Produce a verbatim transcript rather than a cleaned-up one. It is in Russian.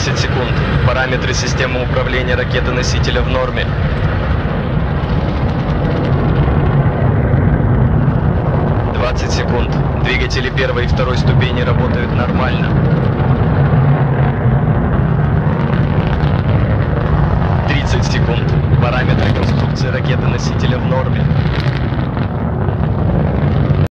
десять секунд. Параметры системы управления ракеты-носителя в норме. двадцать секунд. Двигатели первой и второй ступени работают нормально. тридцать секунд. Параметры конструкции ракеты-носителя в норме.